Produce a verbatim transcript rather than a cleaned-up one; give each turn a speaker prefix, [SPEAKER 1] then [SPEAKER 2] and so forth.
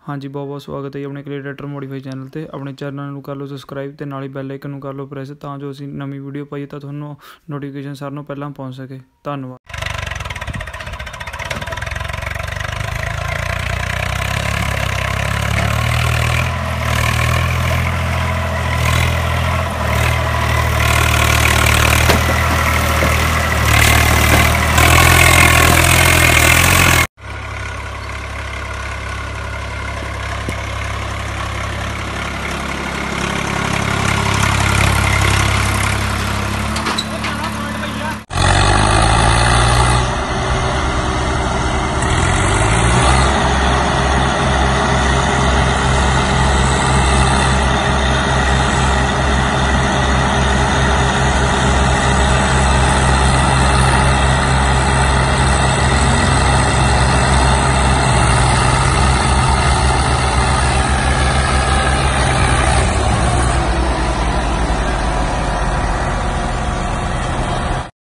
[SPEAKER 1] हाँ जी, बहुत बहुत स्वागत है जी अपने क्रिएटर मॉडिफाई चैनल ਤੇ। ਆਪਣੇ ਚੈਨਲ ਨੂੰ ਕਰ ਲਓ ਸਬਸਕ੍ਰਾਈਬ ਤੇ ਨਾਲ ਹੀ ਬੈਲ ਆਈਕਨ ਨੂੰ ਕਰ ਲਓ ਪ੍ਰੈਸ ਤਾਂ ਜੋ ਅਸੀਂ ਨਵੀਂ ਵੀਡੀਓ ਪਾਈਏ ਤਾਂ ਤੁਹਾਨੂੰ ਨੋਟੀਫਿਕੇਸ਼ਨ ਸਾਰਿਆਂ ਨੂੰ ਪਹਿਲਾਂ ਪਹੁੰਚ ਸਕੇ। ਧੰਨਵਾਦ।